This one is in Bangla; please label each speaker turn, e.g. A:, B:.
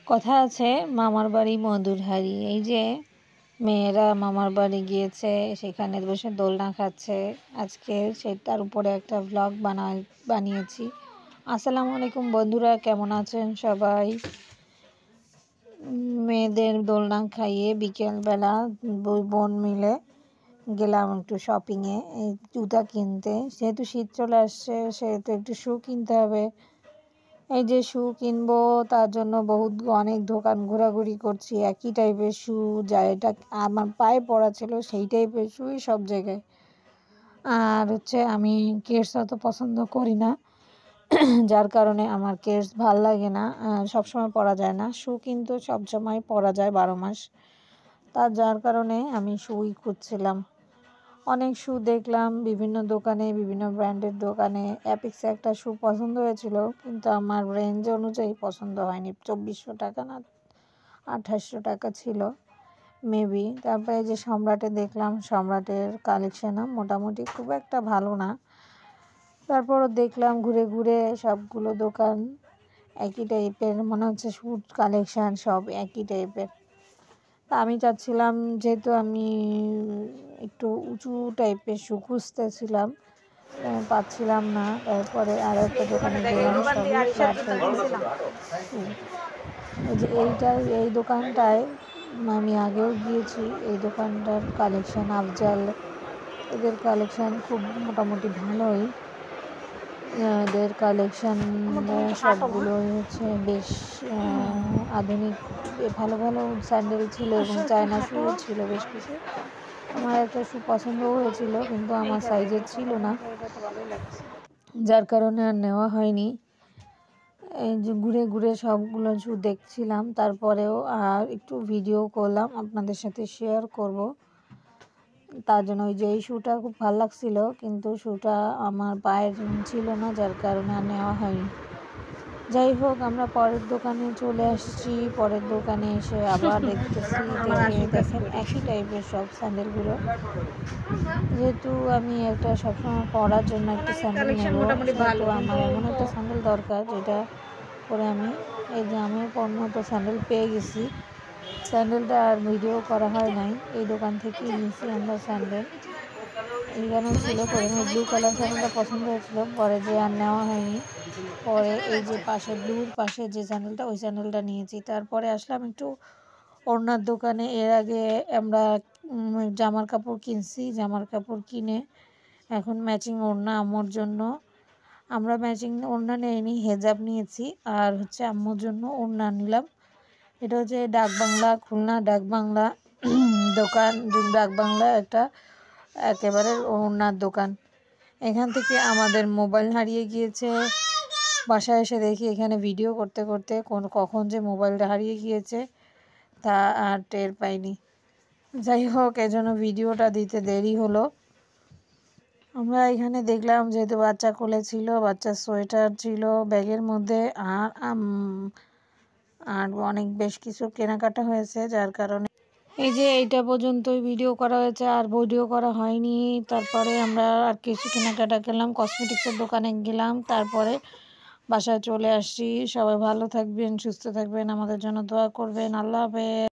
A: কথা আছে মামার বাড়ি মধুর হাঁড়ি। এই যে মেয়েরা মামার বাড়ি গিয়েছে, সেখানে বসে দোলনা খাচ্ছে। আজকে সেটার উপরে একটা ভ্লগ বানিয়েছি। আসসালামু আলাইকুম বন্ধুরা, কেমন আছেন সবাই? মেয়েদের দোলনা খাইয়ে বিকেলবেলা দুই বোন মিলে গেলাম একটু শপিংয়ে, এই জুতা কিনতে। যেহেতু শীত চলে আসছে সেহেতু একটু শু কিনতে হবে। এই যে শু কিনবো, তার জন্য অনেক দোকান ঘোরাঘুরি করছি। একই টাইপের শু, যা এটা আমার পায়ে পড়া ছিল সেই টাইপের শুই সব জায়গায়। আর আমি কেডস অত পছন্দ করি না, যার কারণে আমার কেডস ভাল লাগে না, সবসময় পরা যায় না। শু কিন্তু সবসময় পরা যায় 12 মাস। যার কারণে আমি শুই খুঁজছিলাম। অনেক শু দেখলাম বিভিন্ন দোকানে, বিভিন্ন ব্র্যান্ডের দোকানে। অ্যাপিক্সে একটা শু পছন্দ হয়েছিল, কিন্তু আমার রেঞ্জ অনুযায়ী পছন্দ হয়নি। 2400 টাকা না 2800 টাকা ছিল মেবি। তারপরে যে সম্রাটে দেখলাম, সম্রাটের কালেকশানও মোটামুটি খুব একটা ভালো না। তারপরও দেখলাম ঘুরে ঘুরে সবগুলো দোকান একই টাইপের, মনে হচ্ছে শুট কালেকশান সব একই টাইপের। তা আমি চাচ্ছিলাম, যেহেতু আমি একটু উঁচু টাইপের শু খুঁজতেছিলাম, পাচ্ছিলাম না। তারপরে আর একটা দোকানে গেলাম, সবই ফ্ল্যাট টাইপের শু। এই দোকানটায় আমি আগেও গিয়েছি। এই দোকানটার কালেকশান আফজাল, এদের কালেকশান খুব মোটামুটি ভালোই। এদের কালেকশান সবগুলোই বেশ আধুনিক। ভালো ভালো স্যান্ডেল ছিল এবং চায়না শুও ছিল বেশ কিছু। আমার একটা শু পছন্দও হয়েছিল, কিন্তু আমার সাইজের ছিল না, যার কারণে আর নেওয়া হয়নি। এই যে ঘুরে ঘুরে সবগুলো শু দেখছিলাম, তারপরেও আর একটু ভিডিও করলাম, আপনাদের সাথে শেয়ার করব। তার জন্য ওই যে এই শুটা খুব ভালো লাগছিল, কিন্তু শুটা আমার পায়ের ছিল না, যার কারণে আর নেওয়া হয়নি। যাই হোক, আমরা পরের দোকানে চলে আসছি। পরের দোকানে এসে আবার দেখতেছি, দেখেন একই টাইপের সব স্যান্ডেলগুলো। যেহেতু আমি একটা সবসময় পরার জন্য একটা স্যান্ডেল নেব, সেহেতু আমার এমন একটা স্যান্ডেল দরকার যেটা পরে আমি আমার মতো স্যান্ডেল পেয়ে গেছি। স্যান্ডেলটা আর ভিডিও করা হয় নাই, এই দোকান থেকেই নিয়েছি আমরা স্যান্ডেল। এইখানেও ছিল, প্রথমে ব্লু কালার স্যান্ডেলটা পছন্দ হয়েছিল, পরে যে আর নেওয়া হয়নি। পরে এই যে পাশে ব্লুর পাশে যে স্যান্ডেলটা, ওই স্যান্ডেলটা নিয়েছি। তারপরে আসলাম একটু ওড়নার দোকানে। এর আগে আমরা জামার কাপড় কিনছি, জামার কাপড় কিনে এখন ম্যাচিং ওড়না আম্মুর জন্য। আমরা ম্যাচিং ওড়না নেইনি, হেজাব নিয়েছি। আর আম্মুর জন্য ওড়না নিলাম। এটা হচ্ছে ডাকবাংলা, খুলনা ডাকবাংলা দোকান। ডাকবাংলা একটা একেবারে ওড়নার দোকান। এখান থেকে আমাদের মোবাইল হারিয়ে গিয়েছে। বাসায় এসে দেখি এখানে ভিডিও করতে করতে কখন যে মোবাইলটা হারিয়ে গিয়েছে তা আর টের পাইনি। যাই হোক, এজন্য ভিডিওটা দিতে দেরি হলো। আমরা এখানে দেখলাম, যেহেতু বাচ্চা কোলে ছিল, বাচ্চার সোয়েটার ছিল ব্যাগের মধ্যে, আর অনেক বেশ কিছু কেনাকাটা হয়েছে, যার কারণে এই যে এইটা পর্যন্তই ভিডিও করা হয়েছে, আর ভিডিও করা হয়নি। তারপরে আমরা আর কিছু কেনাকাটা করলাম, কসমেটিক্সের দোকানে গেলাম, তারপরে বাসায় চলে আসছি। সবাই ভালো থাকবেন, সুস্থ থাকবেন, আমাদের জন্য দোয়া করবেন। আল্লাহ হাফেজ।